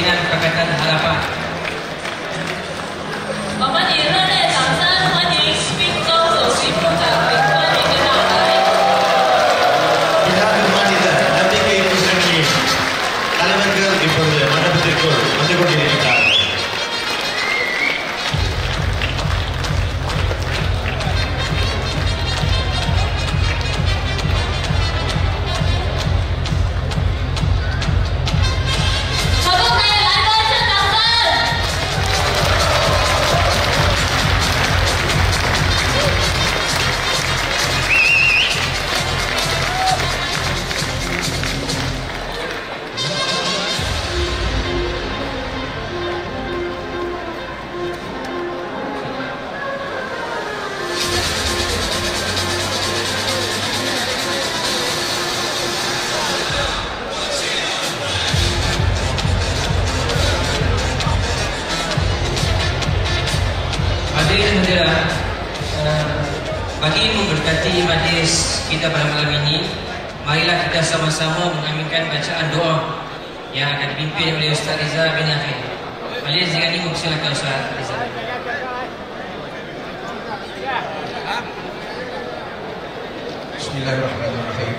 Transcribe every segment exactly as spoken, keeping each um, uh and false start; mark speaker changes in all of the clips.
Speaker 1: Pimpinan Pakatan Harapan.
Speaker 2: 我们以热烈掌声欢迎滨州首席部长林坤明的到来。
Speaker 3: Pihak Kementerian dan T K Examinations, Elemental Diploma, mana betul, mana berdiri kita.
Speaker 1: Hadirin hadirat, bagi memberkati majlis kita pada malam ini, marilah kita sama-sama mengaminkan bacaan doa yang akan dipimpin oleh Ustaz Rizal bin Akhil. Majlis dengan ini mempersilakan Ustaz Rizal.
Speaker 4: Bismillahirrahmanirrahim.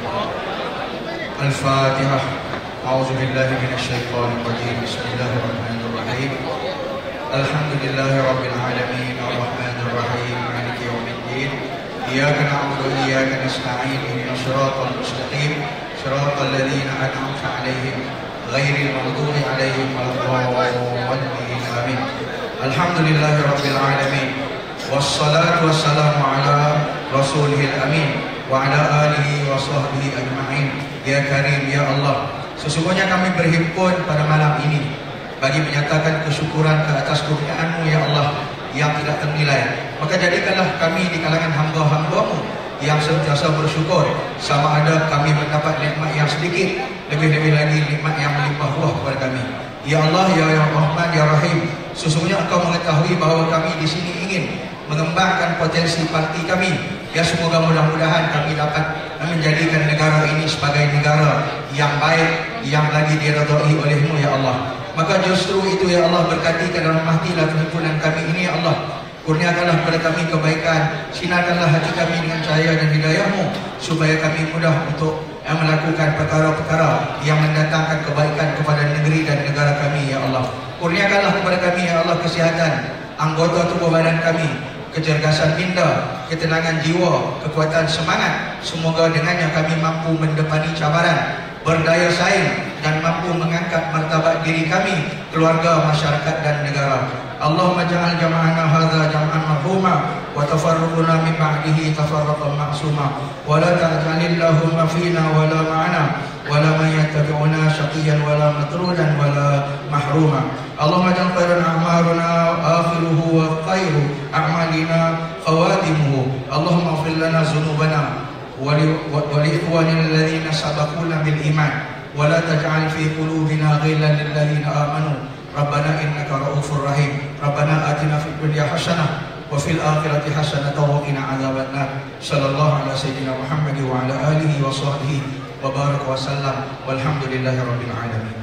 Speaker 4: Al-Fatihah. A'udzu billahi minasyaitonir rajim. Bismillahirrahmanirrahim. Alhamdulillahi rabbil alamin, arrahmanir rahim, maliki yaumiddin. Iyyaka na'budu wa iyyaka nasta'in. Ihdinas siratal mustaqim, siratal ladzina an'amta 'alaihim ghairil maghdubi 'alaihim waladdallin. Amin. Alhamdulillahi rabbil alamin. Wassalatu wassalamu ala rasulihil amin wa ala alihi wa sahbihi ajma'in. Ya Karim, ya Allah, sesungguhnya kami berhimpun pada malam ini bagi menyatakan kesyukuran ke atas kurnia-Mu ya Allah yang tidak ternilai. Maka jadikanlah kami di kalangan hamba-hamba-Mu yang sentiasa bersyukur, sama ada kami mendapat nikmat yang sedikit, lebih-lebih lagi nikmat yang melimpah ruah kepada kami. Ya Allah, ya Rahman, ya Rahim, sesungguhnya Engkau mengetahui bahawa kami di sini ingin mengembangkan potensi parti kami. Ya, semoga mudah-mudahan kami dapat menjadikan negara ini sebagai negara yang baik, yang lagi diridhai oleh-Mu ya Allah. Maka justru itu ya Allah, berkati ke dalam mahtilah perhimpunan kami ini ya Allah. Kurniakanlah kepada kami kebaikan, sinarkanlah hati kami dengan cahaya dan hidayah-Mu, supaya kami mudah untuk eh, melakukan perkara-perkara yang mendatangkan kebaikan kepada negeri dan negara kami ya Allah. Kurniakanlah kepada kami ya Allah kesihatan anggota tubuh badan kami, kecergasan minda, ketenangan jiwa, kekuatan semangat. Semoga dengannya kami mampu mendepani cabaran, berdaya saing, dan mampu mengangkat martabat diri kami, keluarga, masyarakat dan negara. Allahumma ja'al jama'ana hadza jam'an marhuma wa tafarruquna min ba'dihi tafarruqan ma'suma wa la ta'jalillahumma fina wa la ma'ana wa la man yattabi'una syaqiyan wa la matrudan wa la mahruma. Allahumma ja'al khairan a'maruna akhiruhu wa khairu a'malina khawatimuhu. Allahumma ighfir lana dhunubana wa li ikhwanina alladhina sabaquna bil iman wa la taj'al fi qulubina ghillan lil ladzina amanu. Rabbana innaka ra'ufur rahim. Rabbana atina fid dunya hasanah wa fil akhirati hasanah wa qina adzabannar. Sallallahu ala sayyidina Muhammad wa ala alihi wa sahbihi wa baraka wa sallam. Walhamdulillahi rabbil alamin.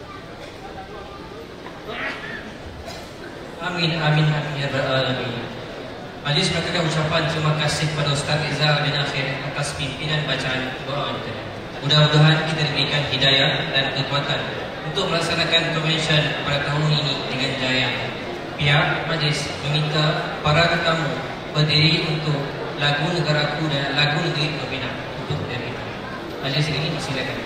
Speaker 1: Amin, amin, amin, ya rabbal alamin. Majlis mengatakan ucapan terima kasih kepada Ustaz Rizal bin Akhil atas pimpinan bacaan doa kita. Mudah-mudahan kita diberikan hidayah dan kekuatan untuk melaksanakan konvensyen pada tahun ini dengan jaya. Pihak majlis meminta para tetamu berdiri untuk lagu negaraku dan lagu negeri Novena untuk dari majlis ini. Silakan.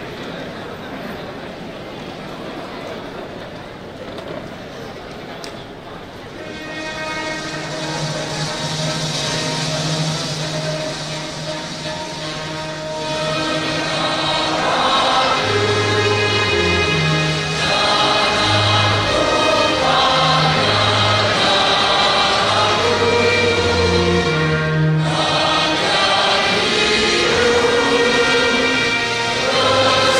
Speaker 2: Terima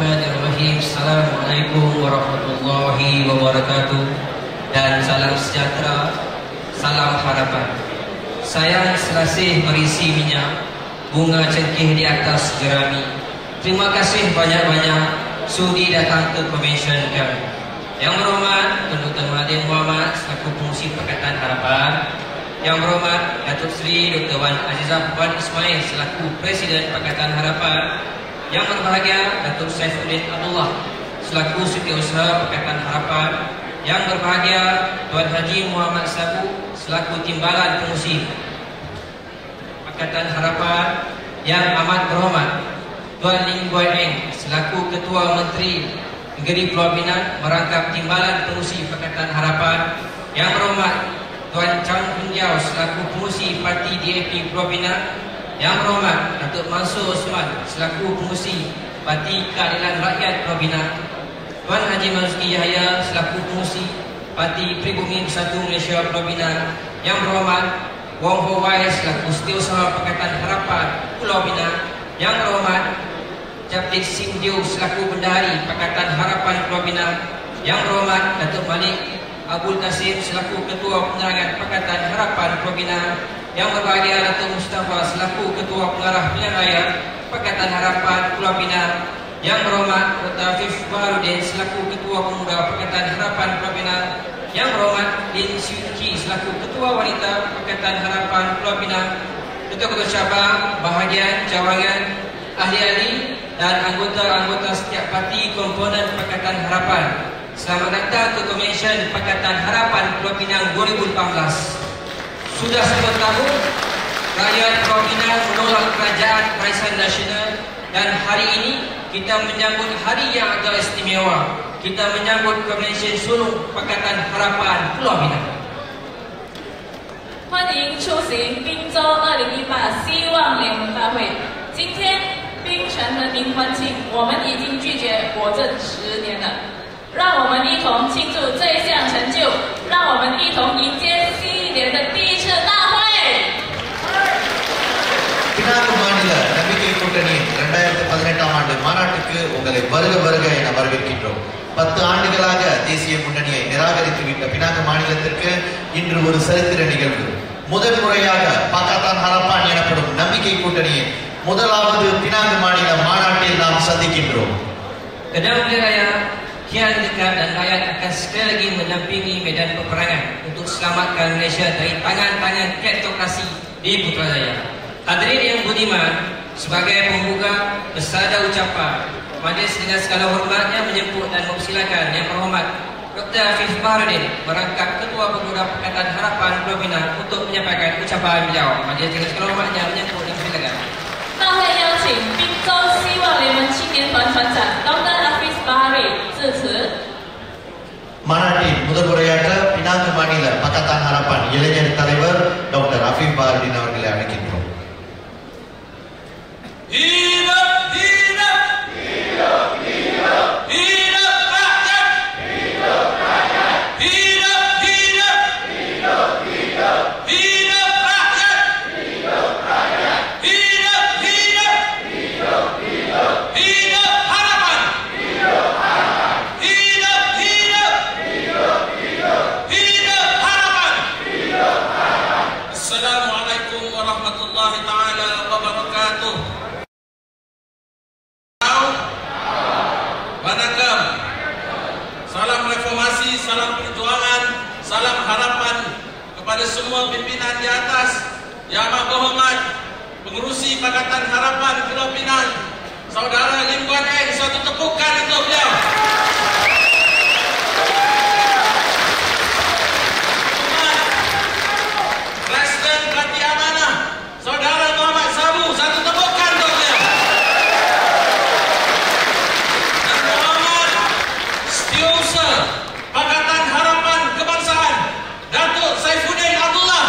Speaker 1: Bismillahirrahmanirrahim. Assalamualaikum warahmatullahi wabarakatuh. Dan salam sejahtera, salam harapan. Sayang selasih berisi minyak, bunga cengkeh di atas jerami. Terima kasih banyak-banyak sudi datang ke konvensyen kami. Yang berhormat Tuan Mahathir Mohamad selaku pengurusi Pakatan Harapan. Yang berhormat Datuk Seri Doktor Wan Azizah Puan Ismail selaku Presiden Pakatan Harapan. Yang berbahagia Datuk Saifuddin Abdullah selaku Setiausaha Pakatan Harapan. Yang berbahagia Tuan Haji Muhammad Sabu selaku Timbalan Pengurusi Pakatan Harapan. Yang amat berhormat Tuan Lim Guai Eng selaku Ketua Menteri Negeri Pulau Pinang merangkap Timbalan Pengurusi Pakatan Harapan. Yang berhormat Tuan Chang Punjau selaku Pengurusi Parti D A P Pulau Pinang. Yang berhormat Datuk Mansur Osman selaku Pengurusi Parti Keadilan Rakyat Pulau Pinang. Tuan Haji Marzuki Yahya selaku Pengurusi Parti Pribumi Bersatu Malaysia Pulau Pinang. Yang berhormat Wong Ho Wai selaku Setiausaha Pakatan Harapan Pulau Pinang. Yang berhormat Japlit Sim Dio selaku Bendahari Pakatan Harapan Pulau Pinang. Yang berhormat Datuk Malik Abdul Kasim selaku Ketua Penerangan Pakatan Harapan Pulau Pinang. Yang berbahagia Datuk Mustafa selaku Ketua Pengarah Pilihan Raya Pakatan Harapan Pulau Pinang. Yang berhormat Doktor Afif Baharudin selaku Ketua Pemuda Pakatan Harapan Pulau Pinang. Yang berhormat Lin Siuki selaku Ketua Wanita Pakatan Harapan Pulau Pinang. Ketua-ketua cabang, bahagian, cawangan, ahli-ahli dan anggota-anggota setiap parti komponen Pakatan Harapan. Selamat datang ke Konvensyen Pakatan Harapan Pulau Pinang dua ribu lapan belas. Sudah sepuluh tahun rakyat Pulau Pinang menolak kerajaan Barisan Nasional, dan hari ini kita menyambut hari yang agak istimewa. Kita menyambut Konvensyen Sulung Pakatan Harapan Pulau Pinang.
Speaker 2: 欢迎出席滨州二零一八希望联盟大会。今天槟城人民欢庆，我们已经拒绝国政十年了。让我们一同庆祝这一项成就，让我们一同迎接新一年的第一次大会。
Speaker 3: Penang மாநில நம்பிக்கை கூட்டணியின் இரண்டாயிரத்தி பதினெட்டாம் ஆண்டு மாநாட்டுக்கு உங்களை வருக வருக என வரவேற்கின்றோம். பத்து ஆண்டுகளாக தேசிய முன்னணியை நிராகரித்துவிட்ட பினாங்கு மாநிலத்திற்கு இன்று ஒரு சரித்திர நிகழ்வு. முதல் முறையாக பாகிஸ்தான் ஹரப்பான் எனப்படும் நம்பிக்கை கூட்டணியின் முதலாவது பினாங்கு மாநில மாநாட்டில் நாம் சந்திக்கின்றோம்.
Speaker 1: Kedua wilayah kian dekat dan rakyat akan sekali lagi mendampingi medan peperangan untuk selamatkan Malaysia dari tangan-tangan kleptokrasi di Putrajaya. Hadirin yang budiman, sebagai pembuka bersada ucapan, majlis dengan segala hormatnya menyebut dan mempersilakan Yang Berhormat Doktor Afif Baharudin merangkap Ketua Pemuda Pakatan Harapan Pulau Pinang untuk menyampaikan ucapan beliau. Majlis dengan segala hormatnya menyebut dan mempersilakan.
Speaker 2: 大会邀请滨州希望联盟青年团团长 Doktor Afif Bahari 致辞。
Speaker 3: மாநாட்டில் முதல் உரையாற்ற பினாங்கு மாநில பக்கத்தான் ஹரப்பான் இளைஞர் தலைவர் டாக்டர் அஃபீப் பாரடின் அவர்களை அழைக்கின்றோம்.
Speaker 5: Hidup, hidup, hidup, hidup, hidup rakyat, hidup rakyat, hidup, hidup, hidup, hidup, hidup rakyat, hidup rakyat, hidup, hidup, hidup, hidup, hidup harapan, hidup harapan, hidup, hidup, hidup, hidup, hidup harapan, hidup harapan. Assalamualaikum warahmatullahi taala wabarakatuh. Salam reformasi, salam perjuangan, salam harapan kepada semua pimpinan di atas. Yang amat berhormat pengurusi Pakatan Harapan Pulau Pinang, Saudara Lim Guan Eng, satu tepukan untuk beliau. Presiden Parti Amanah, Saudara Muhammad Sabu, satu tepukan untuk beliau. Dan berhormat Setiausaha Pakatan Harapan Kebangsaan, Datuk Saifuddin Abdullah.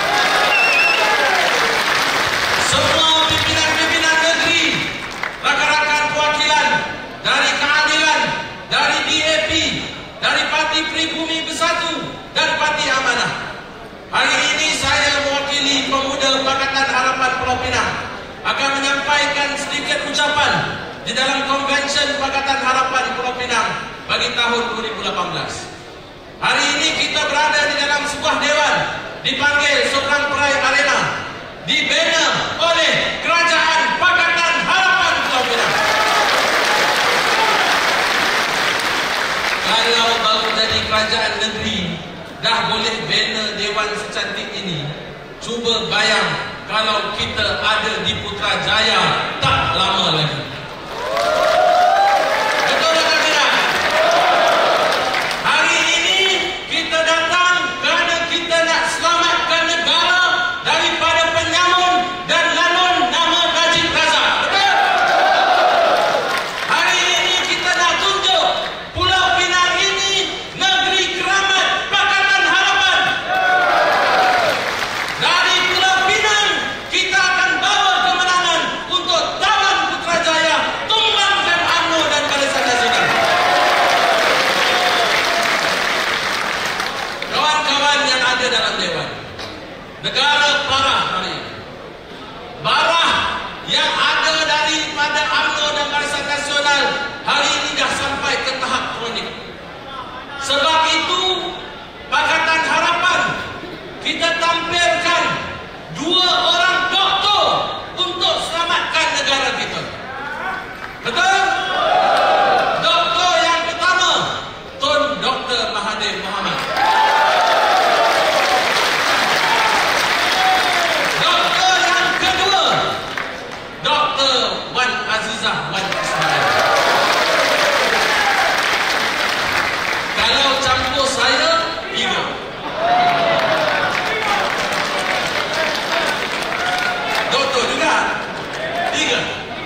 Speaker 5: Semua pimpinan-pimpinan negeri, rakan-rakan perwakilan dari keadilan, dari D A P, dari Parti Pribumi Bersatu dan Parti Amanah. Hari ini saya mewakili pemuda Pakatan Harapan Pulau Pinang akan menyampaikan sedikit ucapan di dalam Konvensyen Pakatan Harapan Pulau Pinang bagi tahun dua ribu lapan belas. Hari ini kita berada di dalam sebuah dewan dipanggil Sobrang Perai Arena, dibina oleh Kerajaan Pakatan Harapan Pulau Pinang. Kalau baru jadi kerajaan negeri dah boleh bina dewan secantik ini, cuba bayang kalau kita ada di Putrajaya tak lama lagi. Betul tak tidak? Hari ini kita datang kerana kita nak selamatkan negara daripada penyamun dan lanun nama Najib Razak. Betul? Hari ini kita nak tunjuk Pulau Pinang ini negeri keramat Pakatan Harapan. Dari Pulau Pinang kita akan bawa kemenangan untuk tawan Putrajaya, tumbangkan UMNO dan Barisan Nasional. Kawan-kawan yang ada dalam dewan, negara parah hari ini. Barah yang ada daripada UMNO dan Barisan Nasional hari ini dah sampai ke tahap kronik. Sebab itu Pakatan Harapan kita tampilkan dua orang doktor untuk selamatkan negara kita. Betul? Doktor yang pertama, Tun Doktor Mahathir Mohamad. Doktor yang kedua, Doktor Wan Azizah Wan Ismail. Kalau campur saya, tiga. Doktor juga, tiga.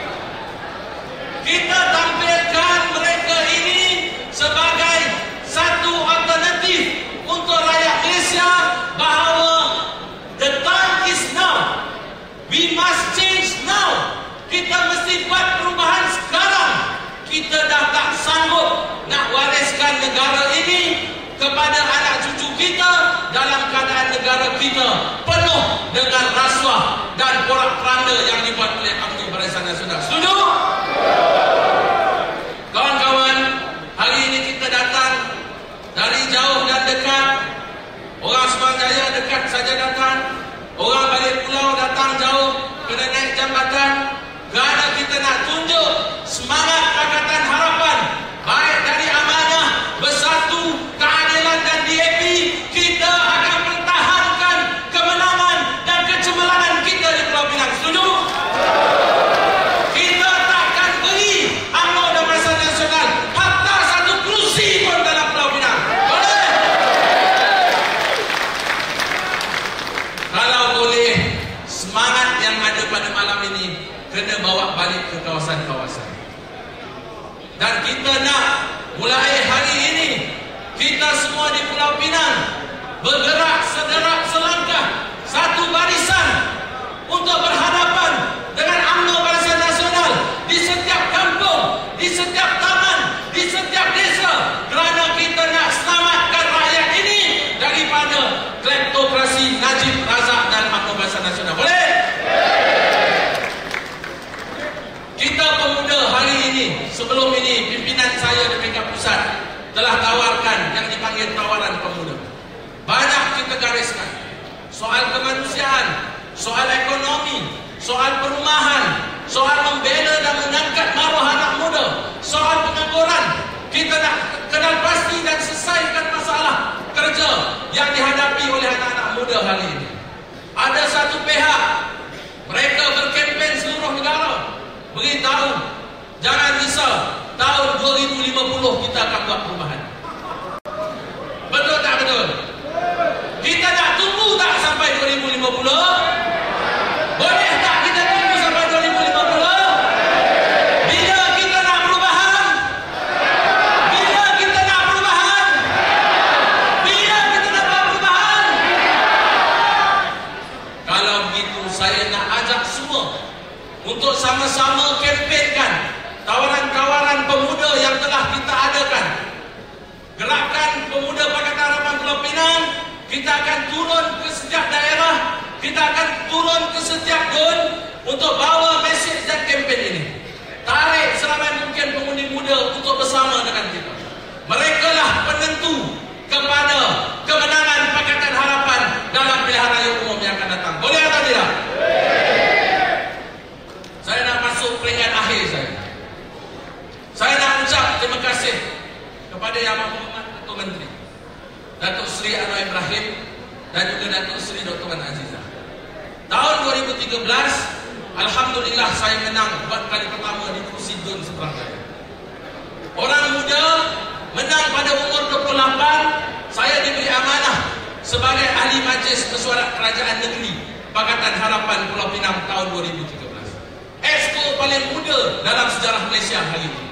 Speaker 5: Kita tampilkan mereka ini sebagai satu alternatif untuk rakyat Malaysia bahawa the time is now. We must change now. Kita mesti buat perubahan sekarang. Kita dah tak sanggup nak wariskan negara ini kepada anak cucu kita dalam keadaan negara kita penuh dengan rasuah dan porak-poranda yang dibuat oleh UMNO Barisan Nasional. Setuju? Kawan-kawan, hari ini kita datang dari jauh dan dekat. Orang Subang Jaya dekat saja datang, orang balik pulau datang jauh kena naik jambatan, kerana kita nak tunjuk semangat Pakatan Harapan baik dari amanah, bersatu, keadilan dan D A P. Kita akan pertahankan kemenangan dan kecemerlangan kita di Pulau Pinang. Setuju? Kita takkan beri UMNO dan Barisan Nasional hatta satu kerusi pun dalam Pulau Pinang. Boleh? Kalau boleh, semangat yang ada pada malam ini kena bawa balik ke kawasan-kawasan. Dan kita nak mulai hari ini, kita semua di Pulau Pinang bergerak sederak selangkah, satu barisan untuk berhadapan dengan UMNO Barisan Nasional di setiap kampung, di setiap taman, di setiap desa, kerana kita nak selamatkan rakyat ini daripada kleptokrasi Najib Razak dan UMNO Barisan Nasional. Boleh? Kita pemuda hari ini, sebelum ini pimpinan saya di Peringkat Pusat telah tawarkan yang dipanggil tawaran pemuda. Banyak kita gariskan. Soal kemanusiaan, soal ekonomi, soal perumahan, soal membela dan mengangkat maruah anak muda, soal pengangguran. Kita nak kenal pasti dan selesaikan masalah kerja yang dihadapi oleh anak-anak muda hari ini. Ada satu pihak, mereka berkempen seluruh negara, beritahu jangan risau, tahun dua ribu lima puluh kita akan buat perubahan. Betul tak betul? Kita nak tunggu tak sampai dua ribu lima puluh? Boleh tak kita tunggu sampai dua ribu lima puluh? Bila kita nak perubahan? Bila kita nak perubahan? Bila kita nak buat perubahan? Kalau begitu saya nak ajak semua untuk sama-sama kempenkan tawaran-tawaran pemuda yang telah kita adakan. Gerakan Pemuda Pakatan Harapan Pulau Pinang, kita akan turun ke setiap daerah, kita akan turun ke setiap zon untuk bawa mesej dan kempen ini. Tarik untuk bersama dengan kita. Mereka lah penentu kepada kemenangan Pakatan Harapan dalam pilihan raya umum yang akan datang. Boleh atau tidak? Saya nak masuk peringkat akhir saya. Saya nak ucap terima kasih kepada Yang Berhormat Ketua Menteri Datuk Seri Anwar Ibrahim dan juga Datuk Seri Doktor Wan Azizah. Tahun dua ribu tiga belas, alhamdulillah saya menang buat kali pertama di kursi D U N Seberang Jaya. Orang muda menang pada umur dua puluh lapan, saya diberi amanah sebagai ahli Majlis Mesyuarat Kerajaan Negeri Pakatan Harapan Pulau Pinang tahun dua ribu tiga belas. Exco paling muda dalam sejarah Malaysia hari ini.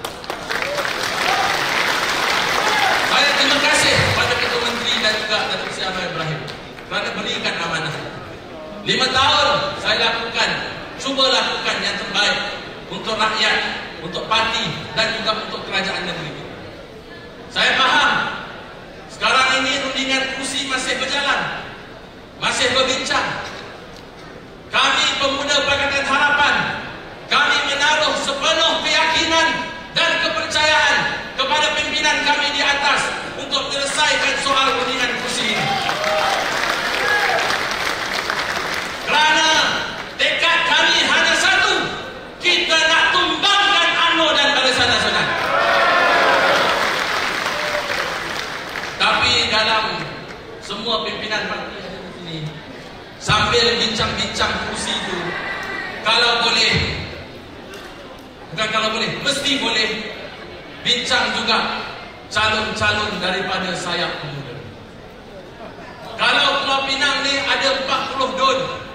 Speaker 5: Saya terima kasih kepada Ketua Menteri dan juga Datuk Seri Anwar Ibrahim kerana berikan amanah. Lima tahun saya lakukan, cuba lakukan yang terbaik untuk rakyat, untuk parti dan juga untuk kerajaan negeri. Saya faham sekarang ini rundingan kursi masih berjalan, masih berbincang. Kami pemuda Pakatan Harapan, kami menaruh sepenuh keyakinan dan kepercayaan kepada pimpinan kami di atas untuk menyelesaikan soal rundingan kursi ini. Kerana tekad kami hanya satu, kita nak tumbangkan UMNO dan Barisan Nasional. Tapi dalam semua pimpinan parti yang ada di sini, sambil bincang-bincang kursi itu, kalau boleh, bukan kalau boleh, mesti boleh bincang juga calon-calon daripada sayap pemuda. Kalau Pulau Pinang ni ada empat puluh D U N,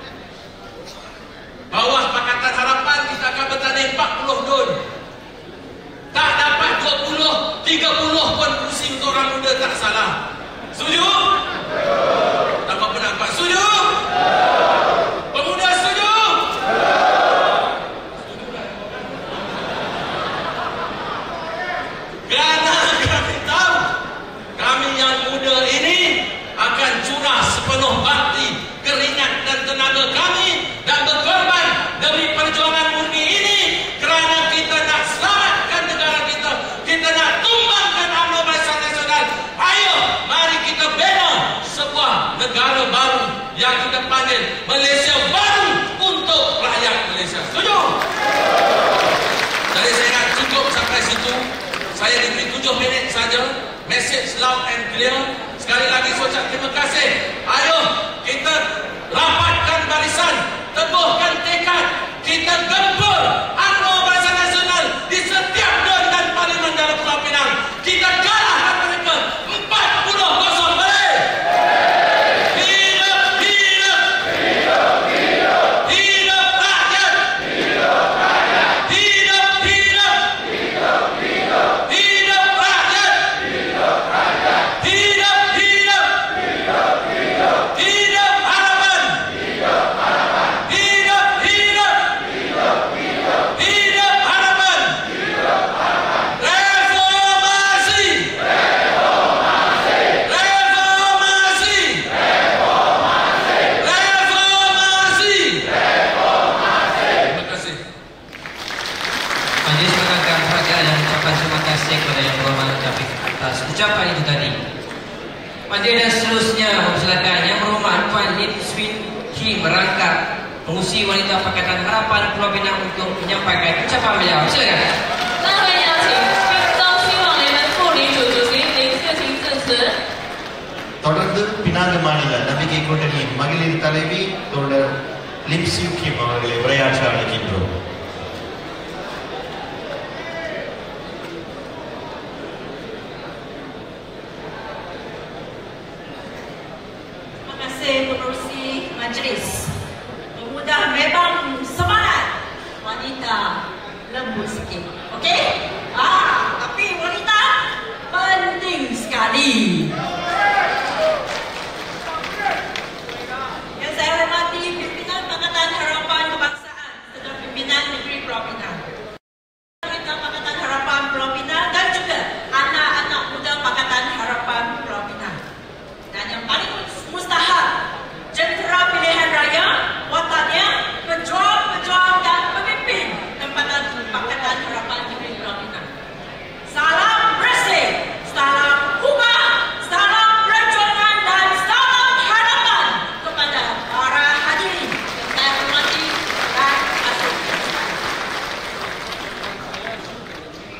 Speaker 5: bawah Pakatan Harapan kita akan bertanding empat puluh D U N. Tak dapat dua puluh, tiga puluh pun kursi untuk orang muda tak salah. Setuju? Tak apa nampak. Setuju? Pemuda setuju? Kerana kami tahu kami yang muda ini akan curah sepenuh bakti, keringat dan tenaga kami dan berkorban demi perjuangan murni ini kerana kita nak selamatkan negara kita, kita nak tumbangkan UMNO Barisan Nasional. Ayo, mari kita bina sebuah negara baru yang kita panggil Malaysia baru untuk rakyat Malaysia. Setuju? Jadi saya nak cukup sampai situ. Saya diberi tujuh minit saja. Message loud and clear. Sekali lagi saya ucap terima kasih. Ayo kita rapatkan barisan, teguhkan tekad, kita gempur UMNO Barisan Nasional di setiap D U N dan Parlimen dalam Pulau Pinang. Kita kalahkan mereka empat puluh kosong. Boleh? Hidup, hidup, hidup, hidup, hidup rakyat, hidup rakyat, hidup, hidup, hidup, hidup, hidup rakyat, hidup rakyat, hidup, hidup, hidup, hidup, hidup harapan, hidup harapan, hidup, hidup, hidup, hidup, hidup harapan, hidup harapan. Reformasi, reformasi, reformasi, reformasi, reformasi, reformasi. Terima kasih.
Speaker 1: Majlis mengangkat harga dan ucapan terima kasih kepada Yang Berhormat Datuk atas ucapan itu tadi. Majlis dan seterusnya mempersilakan Yang Berhormat Puan Lim Swee Kim merangkap pengurusi wanita Pakatan Harapan Pulau Pinang untuk menyampaikan ucapan beliau. Silakan.
Speaker 2: 那会邀请滨州希望联盟副理主主席林世清致辞。
Speaker 3: தொடர்ந்து பினாங்கு மாநில நம்பிக்கை கூட்டணியின் மகளிர் தலைவி தோழர் Lim see you கிம் அவர்களை உரையாற்ற அழைக்கின்றோம்.
Speaker 6: Terima kasih pengerusi majlis. Pemuda memang semangat, wanita lembut sikit. Okey? Ah, tapi wanita penting sekali. Yang saya hormati pimpinan Pakatan Harapan Kebangsaan serta pimpinan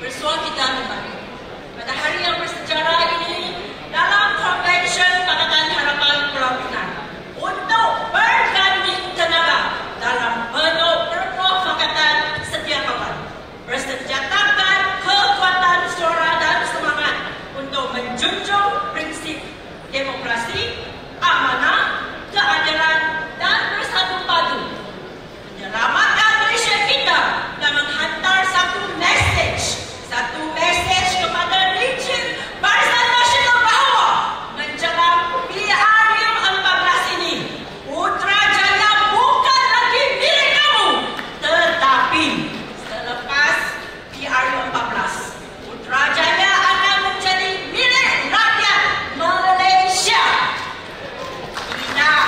Speaker 6: bersuara kita kembali. Pada hari yang bersejarah ini, dalam Konvensyen Pakatan Harapan Pulau Pinang, untuk berganding tenaga dalam penuh permufakatan setia kawan, bersenjatakan kekuatan suara dan semangat untuk menjunjung prinsip demokrasi, amanah, keadilan dan bersatu padu, menyelamatkan Malaysia kita dan menghantar satu mesej, satu mesej kepada region Barisan Nasional bahawa menjelang P R U empat belas ini, Putrajaya bukan lagi milik kamu, tetapi selepas P R U empat belas, Putrajaya akan menjadi milik rakyat Malaysia. Tidak,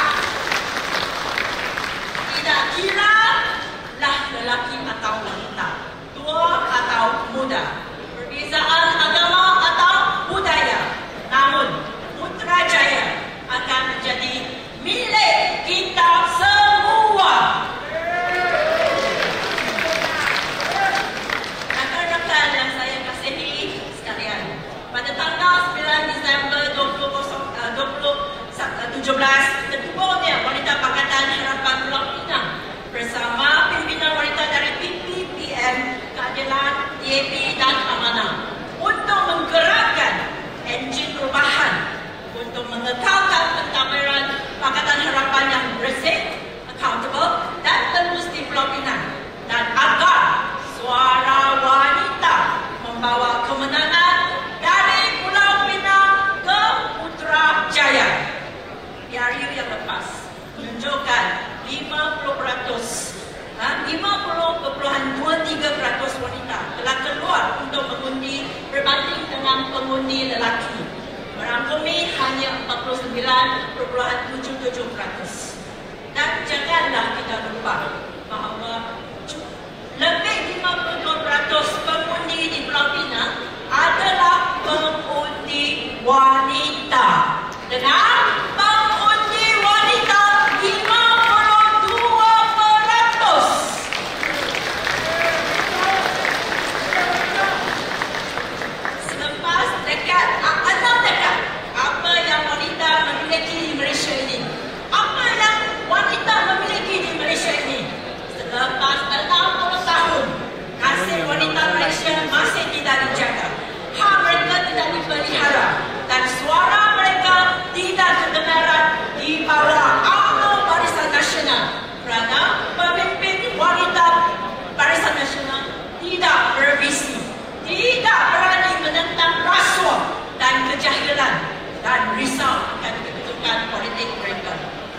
Speaker 6: tidak kira lah lelaki atau wanita, tua atau muda, perbezaan agama atau budaya, namun Putrajaya akan menjadi milik kita semua. Rakan-rakan yang saya kasihi sekalian, pada tanggal sembilan Disember dua ribu tujuh belas, ketuanya Wanita Pakatan Harapan Pulau Pinang bersama pimpinan wanita dari P P P M, Keadilan, D A P dan Amanah untuk menggerakkan enjin perubahan untuk mengekalkan pentadbiran Pakatan Harapan yang bersih, accountable dan tembus di Pulau Pinang, dan agar suara wanita membawa kemenangan dari Pulau Pinang ke Putrajaya. P R U yang lepas menunjukkan lima puluh peratus, ha, lima puluh perpuluhan dua tiga peratus wanita telah keluar untuk mengundi berbanding dengan pengundi lelaki, merangkumi hanya empat puluh sembilan perpuluhan tujuh tujuh peratus. Dan janganlah kita lupa bahawa lebih lima puluh dua peratus pengundi di Pulau Pinang adalah pengundi wanita, dengan pengundi wanita lima puluh dua peratus. Selepas dekat, enam dekat, apa yang wanita memiliki di Malaysia ini? Apa yang wanita memiliki di Malaysia ini? Selepas enam puluh tahun, nasib wanita Malaysia masih tidak dijaga. Hak mereka tidak dipelihara dan suara mereka tidak kedengaran di bawah U M N O Barisan Nasional, kerana pemimpin wanita Barisan Nasional tidak bervisi, tidak berani menentang rasuah dan kejahilan, dan risau akan kedudukan politik mereka.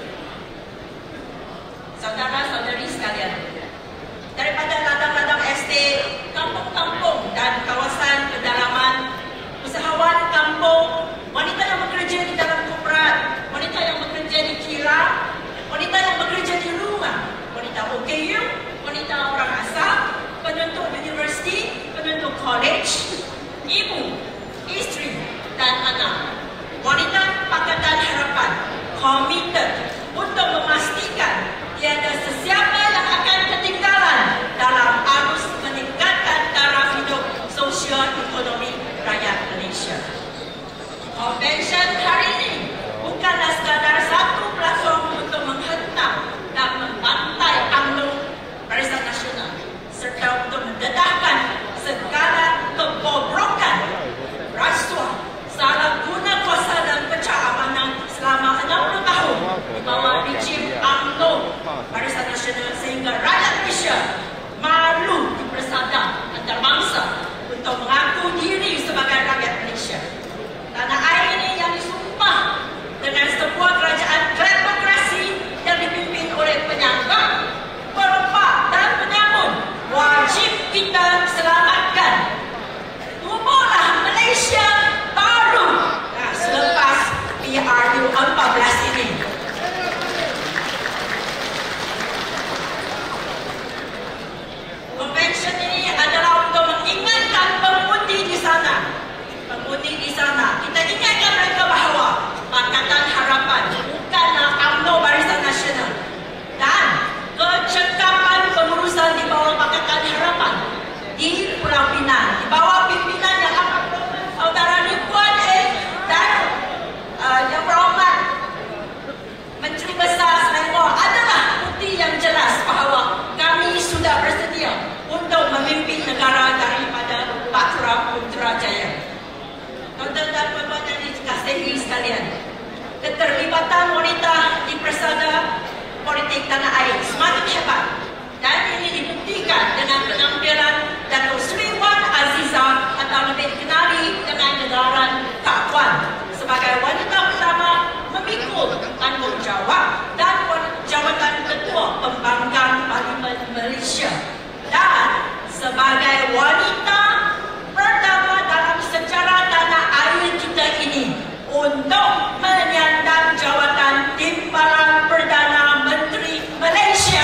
Speaker 6: Saudara-saudari sekalian, daripada ladang-ladang estate, kampung-kampung dan kawasan pedalaman, usahawan kampung, wanita yang bekerja di dalam korporat, wanita yang bekerja di kira, wanita yang bekerja di rumah, wanita O K U, wanita orang asal, penuntut universiti, penuntut college, ibu, isteri dan anak. Wanita Pakatan Harapan komited untuk memastikan tiada sesiapa yang akan ketinggalan dalam arus meningkatkan taraf hidup sosial ekonomi rakyat Malaysia. Konvensyen hari ini bukanlah sekadar satu platform untuk menghentam dan membantai U M N O Barisan Nasional, serta untuk mendedahkan segala kebobrokan, rasuah, salah guna kuasa dan pecah amanah selama enam puluh tahun di bawah rejim U M N O Barisan Nasional, sehingga rakyat Malaysia malu dipersadar antarabangsa untuk mengaku diri sebagai rakyat Malaysia. Tanah air ini yang disumpah Putrajaya. Tuan-tuan dan puan-puan yang dikasihi sekalian, keterlibatan wanita di persada politik tanah air semakin hebat dan ini dibuktikan dengan penampilan Datuk Seri Wan Azizah atau lebih dikenali dengan gelaran Kak Wan sebagai wanita pertama memikul tanggungjawab dan jawatan Ketua Pembangkang Parlimen Malaysia dan sebagai wanita pertama dalam sejarah tanah air kita ini untuk menyandang jawatan Timbalan Perdana Menteri Malaysia.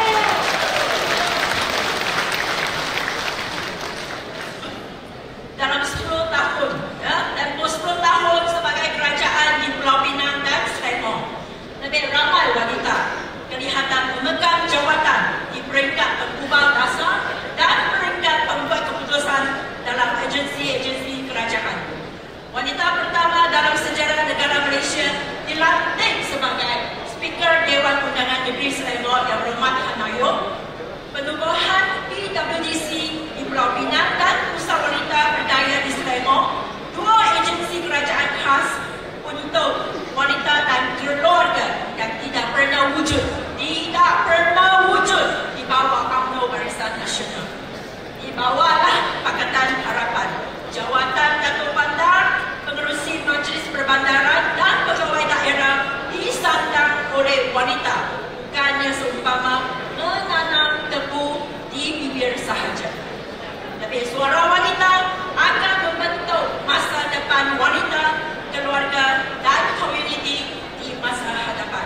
Speaker 6: Dalam sepuluh tahun, ya, tempoh sepuluh tahun sebagai kerajaan di Pulau Pinang dan Selangor, lebih ramai wanita kelihatan memegang jawatan di peringkat penggubal dasar dan peringkat pembuat keputusan dalam agensi-agensi kerajaan. Wanita pertama dalam sejarah negara Malaysia dilantik sebagai Speaker Dewan Undangan Negeri Selangor Yang Berhormat Hanayup, penubuhan P W D C di Pulau Pinang dan Pusat Wanita Berdaya di Selangor, dua agensi kerajaan khas untuk wanita dan keluarga yang tidak pernah wujud, tidak pernah wujud di bawah UMNO Barisan Nasional. Dibawalah Pakatan Harapan, jawatan Datuk Bandar, pengerusi Majlis Perbandaran dan pegawai daerah disandang oleh wanita, bukannya seumpama menanam tebu di bibir sahaja. Lebih suara wanita akan membentuk masa depan wanita, keluarga dan komuniti di masa hadapan.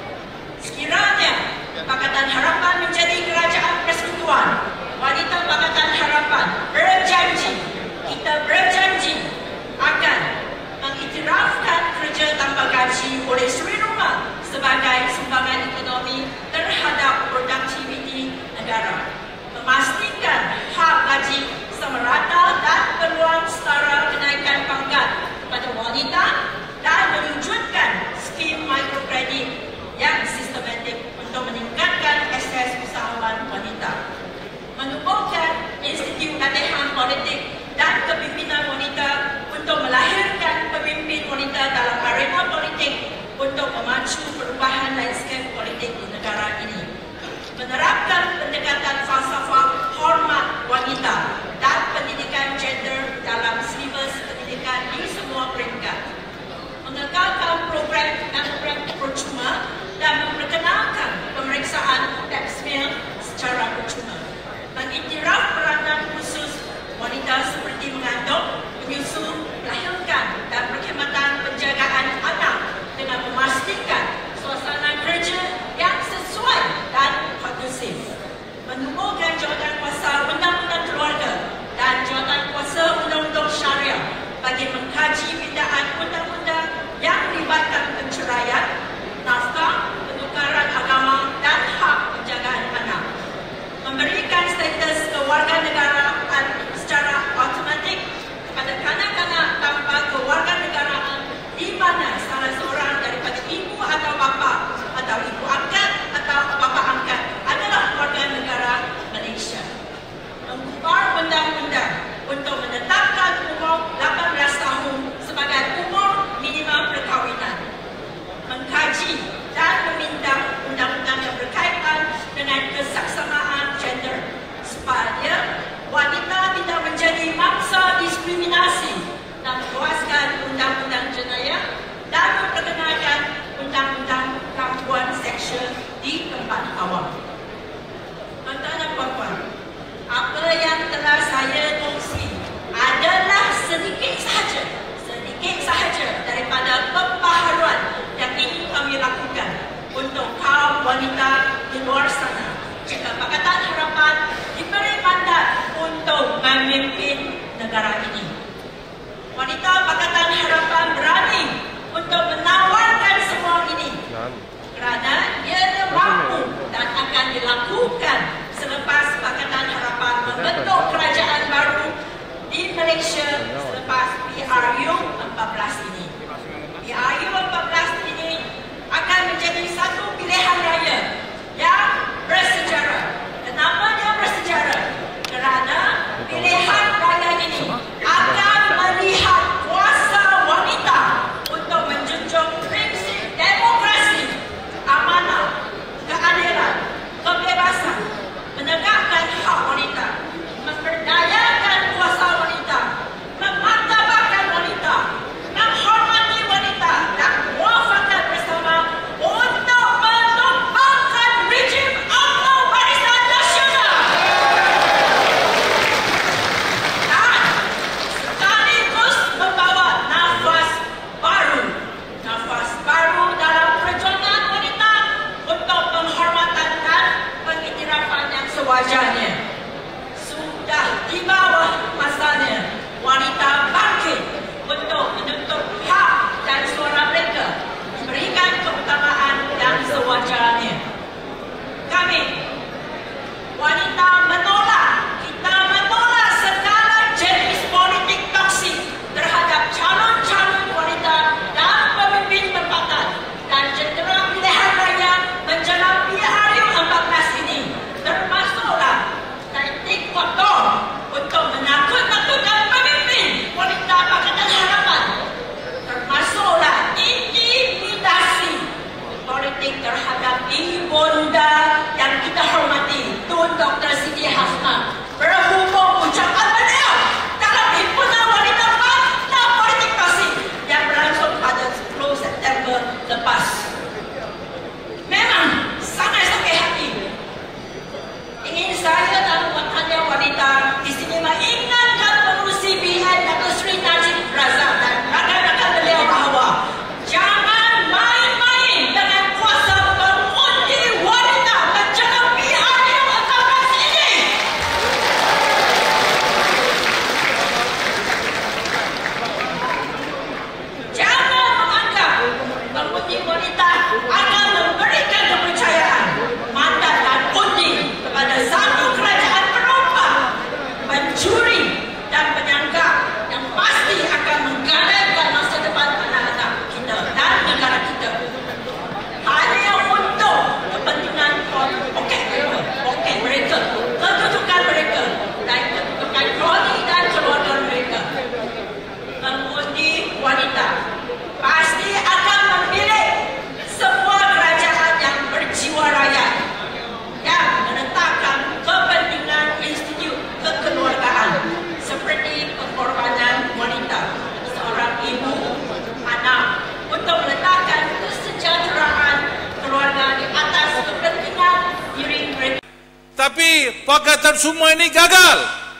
Speaker 6: Sekiranya Pakatan Harapan menjadi kerajaan persekutuan, wanita Pakatan Harapan berjanji, kita berjanji akan mengiktirafkan kerja tanpa gaji oleh suri rumah sebagai sumbangan ekonomi terhadap produktiviti negara, memastikan hak gaji semerata dan peluang setara kenaikan pangkat kepada wanita dan mewujudkan skim mikrokredit yang sistematik untuk meningkatkan akses usahawan wanita, menubuhkan institut latihan politik dan kepimpinan wanita untuk melahirkan pemimpin wanita dalam arena politik untuk memacu perubahan landscape politik di negara ini, menerapkan pendekatan falsafah hormat wanita dan pendidikan gender dalam silibus pendidikan di semua peringkat, mengekalkan program dan program percuma dan memperkenalkan pemeriksaan pap smear secara percuma, mengiktiraf peranan khusus wanita seperti mengandung, menyusu, melahirkan dan perkhidmatan penjagaan anak dengan memastikan suasana kerja yang sesuai dan kondusif, menubuhkan jawatan kuasa undang-undang keluarga dan jawatan kuasa undang-undang syariah bagi mengkaji pindaan undang-undang yang melibatkan penceraian, nafkah, penukaran agama dan hak penjagaan anak, memberikan status kewarganegaraan secara automatik kepada kanak-kanak tanpa kewarganegaraan di mana salah seorang daripada ibu atau bapa atau ibu angkat atau bapa angkat adalah warga negara Malaysia, mengubah undang-undang untuk menetapkan umur lapan belas tahun sebagai umur minimum perkahwinan, mengkaji dan meminta undang-undang yang berkaitan dengan kesaksamaan gender supaya wanita tidak menjadi mangsa diskriminasi dan meluaskan undang-undang jenayah dan memperkenalkan undang-undang gangguan seksual di tempat awam. Tuan-tuan dan puan-puan, apa yang telah saya kongsi adalah sedikit sahaja, sedikit sahaja daripada pembaharuan yang ingin kami lakukan untuk kaum wanita di luar sana. Jika Pakatan Harapan diberi mandat untuk memimpin negara ini, wanita Pakatan Harapan berani untuk menawarkan semua ini kerana ia mampu dan akan dilakukan selepas Pakatan Harapan membentuk kerajaan baru di Malaysia selepas P R U empat belas ini. P R U empat belas ini akan menjadi satu pilihan raya yang bersejarah. Kenapa dia bersejarah? Kerana pilihan raya ini
Speaker 7: program semua ini gagal.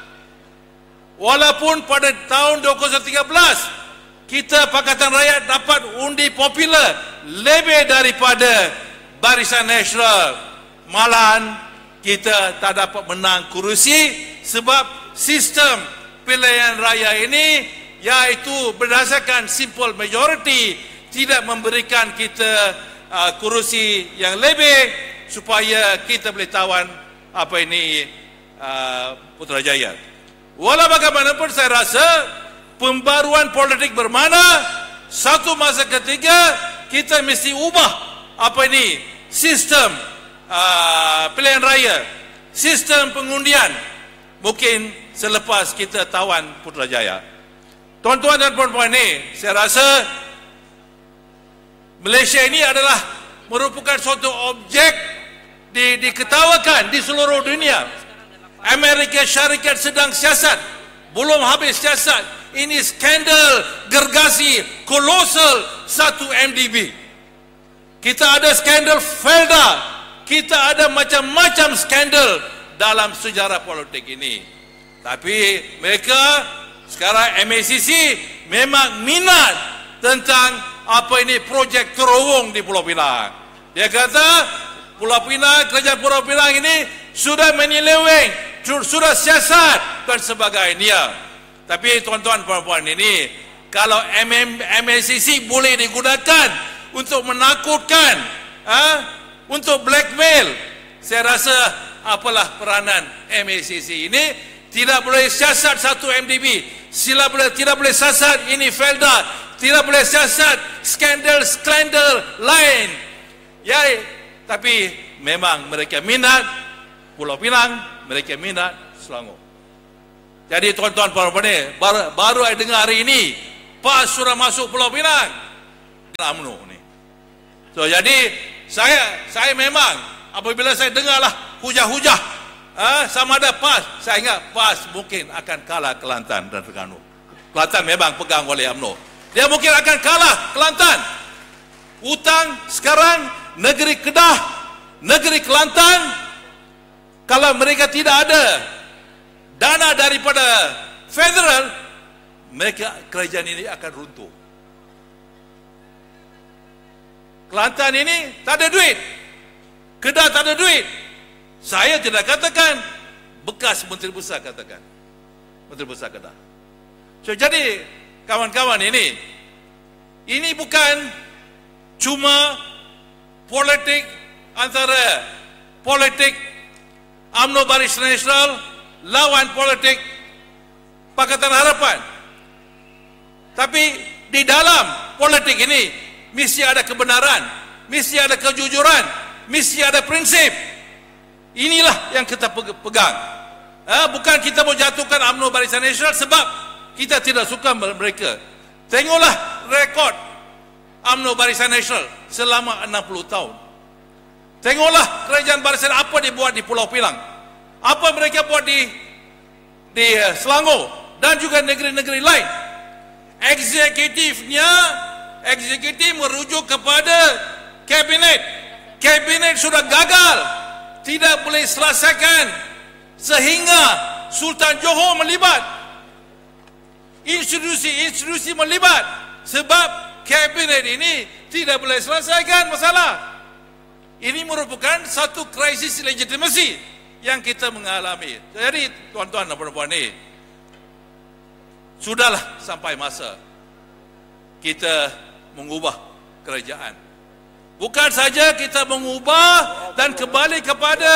Speaker 7: Walaupun pada tahun dua ribu tiga belas kita Pakatan Rakyat dapat undi popular lebih daripada Barisan Nasional, malahan kita tak dapat menang kerusi sebab sistem pilihan raya ini, iaitu berdasarkan simple majority, tidak memberikan kita uh, kerusi yang lebih supaya kita boleh tawan apa ini uh, Putrajaya. Walau bagaimanapun saya rasa pembaruan politik bermakna satu masa ketiga kita mesti ubah apa ini sistem uh, pilihan raya, sistem pengundian, mungkin selepas kita tawan Putrajaya. Tuan-tuan dan puan-puan ini, saya rasa Malaysia ini adalah merupakan suatu objek di, diketawakan di seluruh dunia. Amerika Syarikat sedang siasat, belum habis siasat. Ini skandal gergasi kolosal satu M D B. Kita ada skandal Felda, kita ada macam-macam skandal dalam sejarah politik ini. Tapi mereka sekarang M A C C memang minat tentang apa ini projek terowong di Pulau Pinang. Dia kata Pulau Pinang, kerajaan Pulau Pinang ini sudah menyeleweng, sudah siasat dan sebagainya. Tapi tuan-tuan puan-puan ini, kalau M A C C boleh digunakan untuk menakutkan, ha? untuk blackmail, saya rasa apalah peranan M A C C ini. Tidak boleh siasat satu M D B, sila boleh, tidak boleh siasat ini Felda, tidak boleh siasat skandal-skandal lain. Ya, tapi memang mereka minat Pulau Pinang, mereka minat Selangor. Jadi tuan-tuan puan-puan ini, baru, baru saya dengar hari ini PAS sudah masuk Pulau Pinang, U M N O ni. So jadi saya saya memang apabila saya dengarlah hujah-hujah, ha, sama ada PAS, saya ingat PAS mungkin akan kalah Kelantan dan Terengganu. Kelantan memang pegang oleh U M N O. Dia mungkin akan kalah Kelantan. Hutang sekarang negeri Kedah, negeri Kelantan, kalau mereka tidak ada dana daripada federal, mereka kerajaan ini akan runtuh. Kelantan ini tak ada duit, Kedah tak ada duit. Saya tidak katakan, bekas Menteri Besar katakan, Menteri Besar Kedah. So, jadi kawan-kawan ini, ini bukan cuma politik antara politik U M N O Barisan Nasional lawan politik Pakatan Harapan. Tapi di dalam politik ini mesti ada kebenaran, mesti ada kejujuran, mesti ada prinsip. Inilah yang kita pegang. Ha, bukan kita mau jatuhkan U M N O Barisan Nasional sebab kita tidak suka mereka. Tengoklah rekod U M N O Barisan Nasional selama enam puluh tahun. Tengoklah kerajaan barisan apa dibuat di Pulau Pinang, apa mereka buat di di Selangor dan juga negeri-negeri lain. Eksekutifnya, eksekutif merujuk kepada kabinet. Kabinet sudah gagal, tidak boleh selesaikan sehingga Sultan Johor melibat, institusi-institusi melibat, sebab kabinet ini tidak boleh selesaikan masalah. Ini merupakan satu krisis legitimasi yang kita mengalami. Jadi tuan-tuan dan puan-puan ini, sudahlah sampai masa kita mengubah kerajaan. Bukan saja kita mengubah dan kembali kepada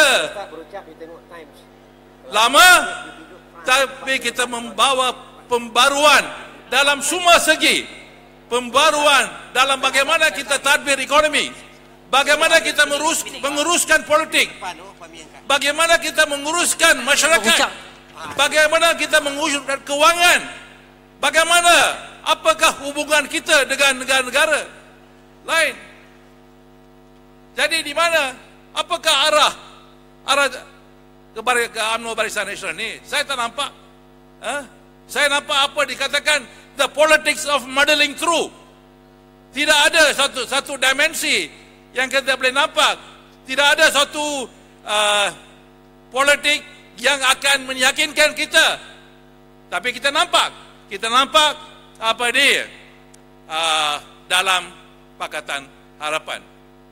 Speaker 7: lama, tapi kita membawa pembaruan dalam semua segi. Pembaruan dalam bagaimana kita tadbir ekonomi, bagaimana kita merus, menguruskan politik, bagaimana kita menguruskan masyarakat, bagaimana kita menguruskan keuangan, bagaimana, apakah hubungan kita dengan negara-negara lain. Jadi di mana, apakah arah arah ke U M N O Barisan Nasional ini? Saya tak nampak. Ha? Saya nampak apa dikatakan the politics of muddling through. Tidak ada satu satu dimensi yang kita boleh nampak. Tidak ada satu uh, politik yang akan meyakinkan kita. Tapi kita nampak, kita nampak apa dia uh, dalam Pakatan Harapan.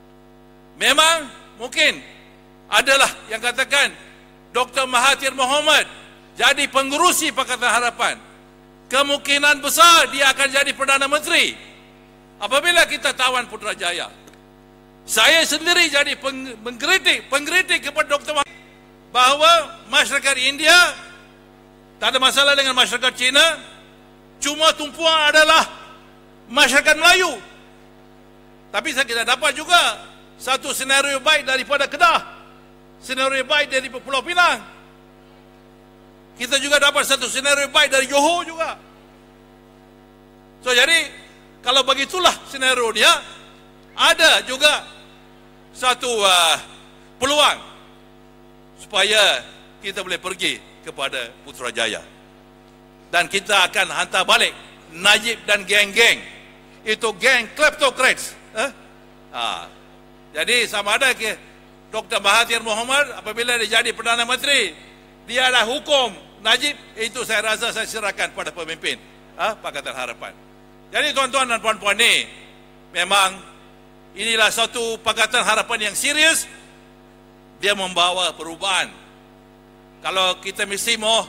Speaker 7: Memang mungkin adalah yang katakan Doktor Mahathir Mohamad jadi pengerusi Pakatan Harapan. Kemungkinan besar dia akan jadi Perdana Menteri apabila kita tawan Putrajaya. Saya sendiri jadi pengkritik, pengkritik kepada Doktor Mahathir bahawa masyarakat India tak ada masalah dengan masyarakat Cina, cuma tumpuan adalah masyarakat Melayu. Tapi saya kita dapat juga satu senario baik daripada Kedah, senario baik dari Pulau Pinang. Kita juga dapat satu senario baik dari Johor juga. So jadi kalau begitulah senario dia, ada juga satu uh, peluang supaya kita boleh pergi kepada Putrajaya. Dan kita akan hantar balik Najib dan geng-geng. Itu geng kleptokrats. Eh? Ha. Jadi sama ada ke Doktor Mahathir Mohamad apabila dia jadi Perdana Menteri, dia ada hukum Najib, itu saya rasa saya serahkan pada pemimpin ha? Pakatan Harapan. Jadi tuan-tuan dan puan-puan ni, memang inilah satu Pakatan Harapan yang serius. Dia membawa perubahan. Kalau kita mesti mau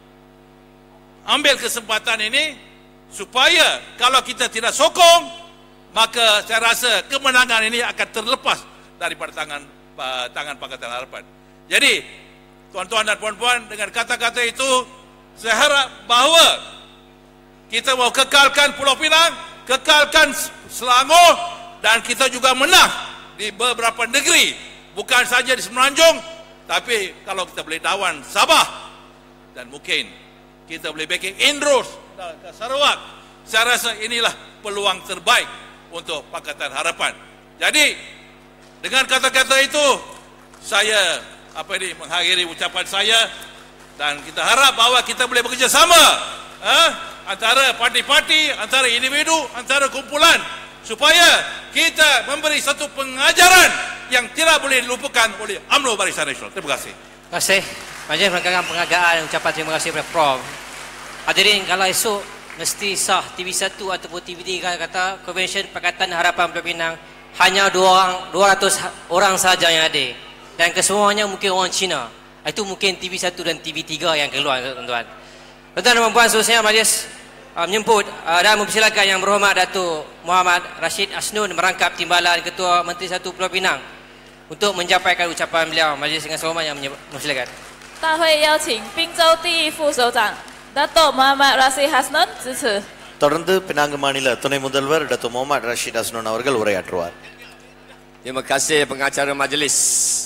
Speaker 7: ambil kesempatan ini, supaya kalau kita tidak sokong, maka saya rasa kemenangan ini akan terlepas daripada tangan uh, tangan Pakatan Harapan. Jadi, tuan-tuan dan puan-puan, dengan kata-kata itu, saya harap bahawa kita mau kekalkan Pulau Pinang, kekalkan Selangor, dan kita juga menang di beberapa negeri, bukan saja di Semenanjung, tapi kalau kita boleh tawan Sabah, dan mungkin kita boleh backing Indros ke Sarawak, saya rasa inilah peluang terbaik untuk Pakatan Harapan. Jadi dengan kata-kata itu saya apa ini mengakhiri ucapan saya, dan kita harap bahawa kita boleh bekerjasama eh, antara parti-parti, antara individu, antara kumpulan, supaya kita memberi satu pengajaran yang tidak boleh dilupakan oleh U M N O Barisan Nasional. Terima kasih.
Speaker 1: Terima kasih. Majlis melakukan penghargaan, ucapan terima kasih kepada Prof. Hadirin, kalau esok mesti sah T V satu ataupun T V tiga kata Konvensyen Pakatan Harapan Pulau Pinang hanya dua orang, dua ratus orang saja yang ada, dan kesemuanya mungkin orang Cina. Itu mungkin T V satu dan T V tiga yang keluar, tuan-tuan. Tuan-tuan dan puan, seterusnya majlis uh, menyemput uh, dan mempersilakan Yang Berhormat Datuk Muhammad Rashid Hasnun merangkap timbalan Ketua Menteri Satu Pulau Pinang untuk menyampaikan ucapan beliau. Majlis dengan sehormat yang mempersilakan.
Speaker 2: 大会邀请滨州第一副首长 Datuk Muhammad Rashid Hasnun 致辞。
Speaker 3: தொடர்ந்து பினாங்கு மாநில துணை முதல்வர் டாக்டர் முகமது ரஷீத் ஹஸ்னன் அவர்கள் உரையாற்றுவார்.
Speaker 8: Terima kasih pengacara majlis.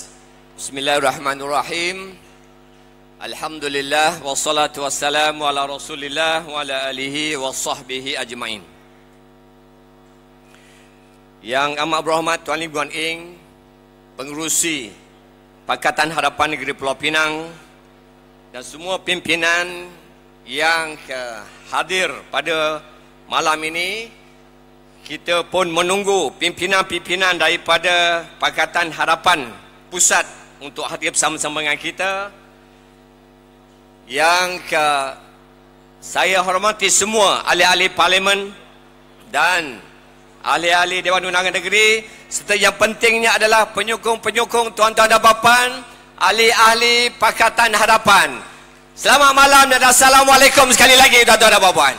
Speaker 8: Bismillahirrahmanirrahim. Alhamdulillah wassalatu wassalamu ala Rasulillah wa ala alihi wa sahbihi ajmain. Yang amat berhormat Tuan Lim Guan Eng, pengerusi Pakatan Harapan Negeri Pulau Pinang, dan semua pimpinan yang hadir pada malam ini, kita pun menunggu pimpinan-pimpinan daripada Pakatan Harapan Pusat untuk hadir bersama-sama dengan kita. Yang ke, saya hormati semua ahli-ahli parlimen dan ahli-ahli Dewan Undangan Negeri, serta yang pentingnya adalah penyokong-penyokong tuan-tuan dan puan, ahli-ahli Pakatan Harapan. Selamat malam dan Assalamualaikum sekali lagi tuan-tuan dan puan.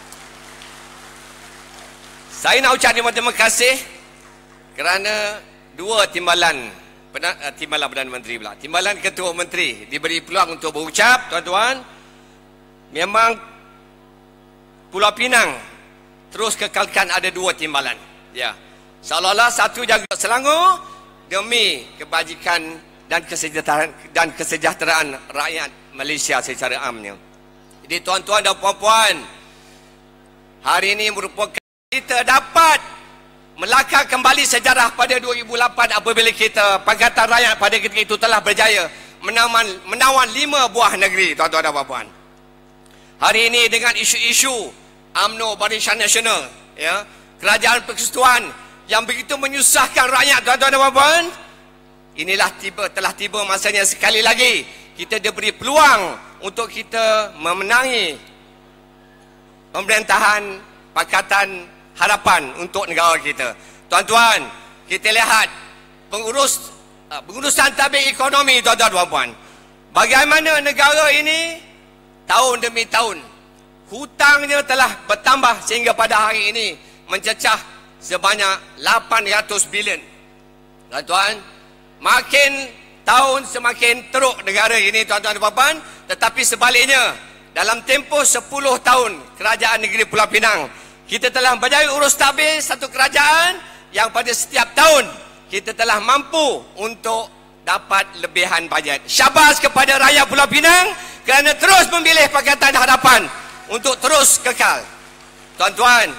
Speaker 8: Saya nak ucap terima kasih kerana dua timbalan timbalan Perdana Menteri pula, timbalan Ketua Menteri diberi peluang untuk berucap. Tuan-tuan, memang Pulau Pinang terus kekalkan ada dua timbalan. Ya, seolah-olah satu jaga Selangor demi kebajikan dan kesejahteraan dan kesejahteraan rakyat Malaysia secara amnya. Jadi tuan-tuan dan puan-puan, hari ini merupakan kita dapat melakar kembali sejarah pada dua ribu lapan apabila kita Pakatan Rakyat pada ketika itu telah berjaya menawan, menawan lima buah negeri, tuan-tuan dan puan-puan. Hari ini dengan isu-isu U M N O Barisan Nasional, ya, kerajaan persekutuan yang begitu menyusahkan rakyat, tuan-tuan dan puan-puan, inilah tiba telah tiba masanya sekali lagi kita diberi peluang untuk kita memenangi pemerintahan Pakatan Harapan untuk negara kita. Tuan-tuan, kita lihat pengurus pengurusan tabir ekonomi, tuan-tuan dan puan. Bagaimana negara ini tahun demi tahun hutangnya telah bertambah sehingga pada hari ini mencecah sebanyak lapan ratus bilion. Tuan-tuan, makin tahun semakin teruk negara ini, tuan-tuan dan puan, tetapi sebaliknya dalam tempoh sepuluh tahun kerajaan negeri Pulau Pinang, kita telah berjaya urus tabir satu kerajaan yang pada setiap tahun kita telah mampu untuk dapat lebihan bajet. Syabas kepada rakyat Pulau Pinang kerana terus memilih Pakatan Harapan untuk terus kekal. Tuan-tuan,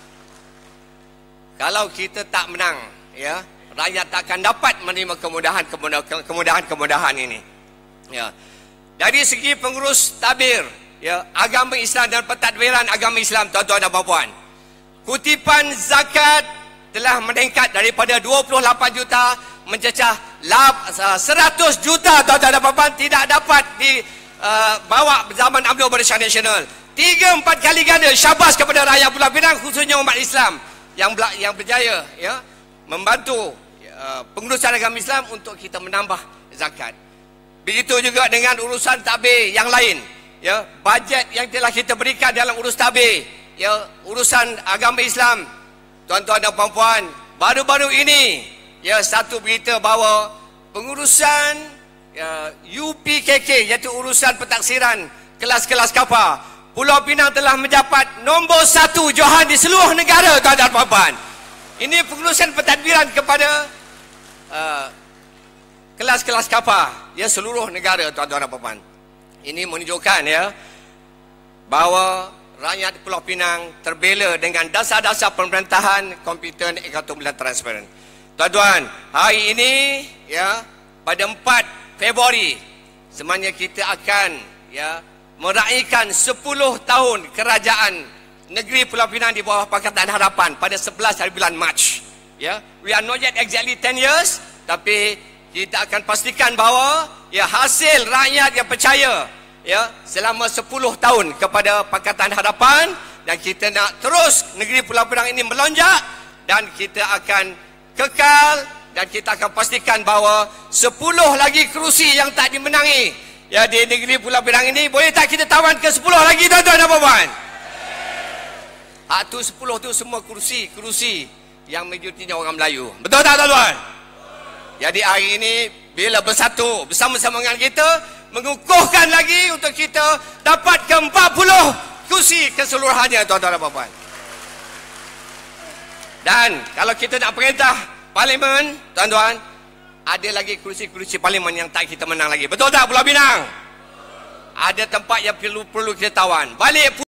Speaker 8: kalau kita tak menang, ya, rakyat tak akan dapat menerima kemudahan-kemudahan ini. Ya. Dari segi pengurus tabir, ya, agama Islam dan pentadbiran agama Islam, tuan-tuan dan puan-puan, kutipan zakat telah meningkat daripada dua puluh lapan juta mencecah seratus juta, tuan-tuan dan puan-puan, tidak dapat dibawa uh, zaman U M N O Barisan Nasional. Tiga empat kali ganda. Syabas kepada rakyat Pulau Pinang, khususnya umat Islam yang yang berjaya, ya, membantu uh, pengurusan agama Islam untuk kita menambah zakat. Begitu juga dengan urusan tabir yang lain, ya, bajet yang telah kita berikan dalam urus tabir, ya, urusan agama Islam. Tuan-tuan dan puan-puan, baru-baru ini, ya, satu berita bahawa pengurusan, ya, U P K K, iaitu urusan pentaksiran kelas-kelas kapal, Pulau Pinang telah mendapat nombor satu johan di seluruh negara, tuan-tuan dan puan-puan. Ini pengurusan pentadbiran kepada uh, kelas-kelas kapal, ya, seluruh negara, tuan-tuan dan puan-puan. Ini menunjukkan, ya, bahawa rakyat Pulau Pinang terbela dengan dasar-dasar pemerintahan kompetent, akuntabel dan transparan. Tuan-tuan, hari ini, ya, pada empat Februari sebenarnya kita akan, ya, meraihkan sepuluh tahun kerajaan negeri Pulau Pinang di bawah Pakatan Harapan pada sebelas hari bulan Mac. Ya, we are not yet exactly ten years, tapi kita akan pastikan bahawa, ya, hasil rakyat yang percaya, ya, selama sepuluh tahun kepada Pakatan Harapan, dan kita nak terus negeri Pulau Pinang ini melonjak, dan kita akan kekal, dan kita akan pastikan bahawa sepuluh lagi kerusi yang tak dimenangi, ya, di negeri Pulau Pinang ini, boleh tak kita tawan ke sepuluh lagi, tuan-tuan dan puan-puan? Hak tu sepuluh tu semua kerusi, kerusi yang majoritinya orang Melayu. Betul tak, tuan-tuan? Jadi hari ini bila bersatu bersama-sama dengan kita, mengukuhkan lagi untuk kita dapat ke empat puluh kursi keseluruhannya, tuan-tuan dan puan-puan. Dan kalau kita nak perintah parlimen, tuan-tuan, ada lagi kursi-kursi parlimen yang tak kita menang lagi. Betul tak, Pulau Pinang? Ada tempat yang perlu perlu kita tawan. Balik